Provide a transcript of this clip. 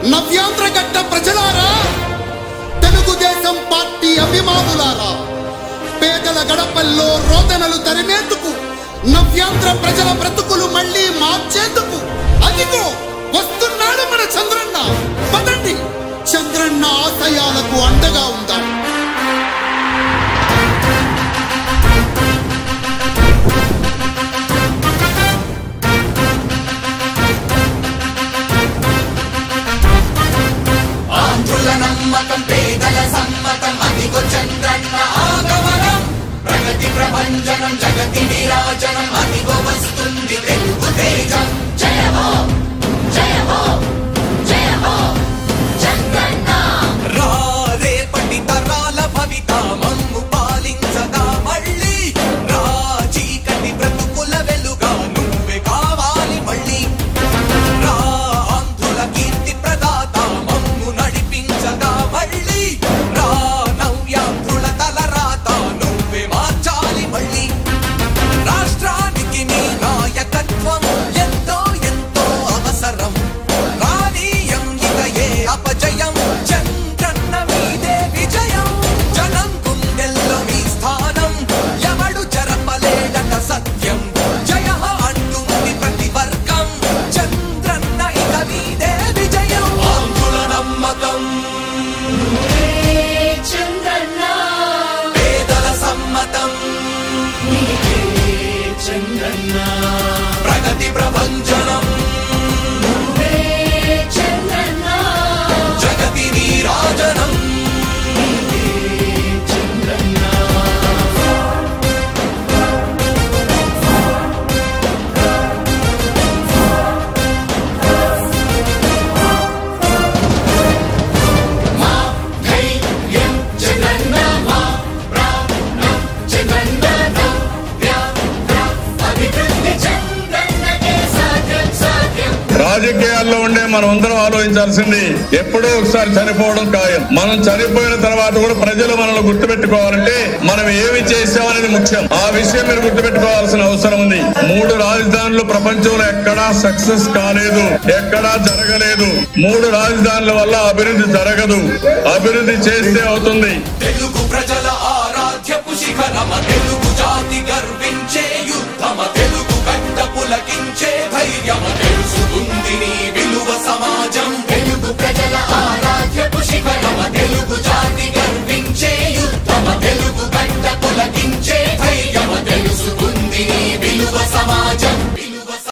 నవ్యాంధ్ర గడ్డ ప్రజలారా, తెలుగుదేశం పార్టీ అభిమానులారా, పేదల గడపల్లో రోదనలు తరిమేందుకు, నవ్యాంధ్ర ప్రజల బ్రతుకులు మళ్లీ మార్చేందుకు అదిగో వస్తున్నాడు మన చంద్రన్న. పదండి, చంద్రన్న ఆశయాలకు అండగా ఉందాం. ఆంధ్రుల నమ్మకం, పేదల సమ్మతం, అదిగో చంద్రన్న ఆగమనం. ప్రగతి ప్రభంజనం, జగతి విరాజనం, అదిగో వస్తుంది తెలుగు తేజం. జయ హో, జయ హో, జయ హో చంద్రన్న. రా రేపటి తరాల భవిత మమ్ము పాలించగా మళ్ళీ. రా చీకటి బ్రతుకుల వెలుగా నువ్వే కావాలి మళ్ళీ. రా ఆంధ్రుల కీర్తి ప్రదాత మమ్ము నడిపించగా మళ్ళీ. రా నవ్యాంధ్రుల తలరాత నువ్వే మార్చాలి మళ్ళీ. రాష్ట్రానికి నీ నాయకత్వం ఎంతో ఎంతో అవసరం. రానీయం ఇక ఏ అపజయం, చంద్రన్న మీదే విజయం. జనం గుండెల్లో మీ స్థానం, ఎవడు జరపలేడట సత్యం. జయ హో అంటుంది ప్రతి వర్గం, చంద్రన్న ఇక మీదే విజయం. ఆంధ్రుల నమ్మకం, చంద్రన్న పేదల సమ్మతం, చంద్రన్న ప్రగతి ప్రభంజనం, చంద్రన్న జగతి నీరాజనం. మా ధైర్యం చంద్రన్న, మా ప్రాణం చంద్రన్న, అభివృద్ధి చంద్రన్నకే సాధ్యం సాధ్యం. రాజకీయాల్లో ఉండే మనం అందరం ఆలోచించాల్సింది, ఎప్పుడో ఒకసారి చనిపోవడం ఖాయం. మనం చనిపోయిన తర్వాత కూడా ప్రజలు మనల్ని గుర్తుపెట్టుకోవాలంటే మనం ఏమి చేసామనేది ముఖ్యం. ఆ విషయం మీరు గుర్తుపెట్టుకోవాల్సిన అవసరం ఉంది. 3 రాజధానులు ప్రపంచంలో ఎక్కడా సక్సెస్ కాలేదు, ఎక్కడా జరగలేదు. 3 రాజధానుల వల్ల అభివృద్ధి జరగదు, అభివృద్ధి చేస్తే అవుతుంది. తెలుగు ప్రజల ఆరాధ్యపు శిఖరమ, తెలుగు జాతి గర్వించే యుద్ధమ.